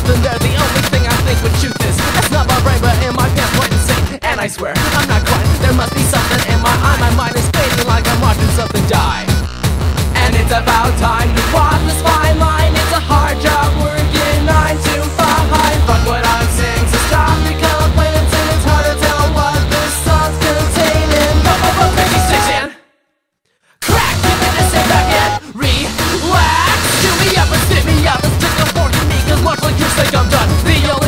something there. The only thing I think with truth is that's not my brain, but in my pants pointing Satan. And I swear, I'm not quite. There must be something in my eye. My mind is fading like I'm watching something die. And it's about time to walk this fine line. It's a hard job working 9 to 5. Fuck what I'm saying, so stop the complaints. And it's hard to tell what this song's containing. Pixy Styx and Crack, give it a sit back and relax. Chew me up and spit me up and stick a fork in me, cause much like you think I'm done. The only